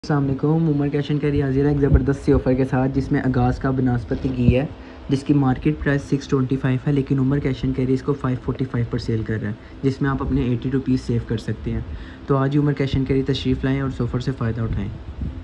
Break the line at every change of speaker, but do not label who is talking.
अस्सलाम वालेकुम। Umar cash and carry हाजिर है एक ज़बरदस्त सी ऑफ़र के साथ, जिसमें आगाज़ का बनास्पति घी है जिसकी मार्केट प्राइस 625 है, लेकिन उमर कैश एंड कैरी इसको 545 पर सेल कर रहा है, जिसमें आप अपने 80 रुपीज़ सेव कर सकते हैं। तो आज ही उमर कैश एंड कैरी तशरीफ़ लाएँ और इस ऑफ़र से फ़ायदा उठाएँ।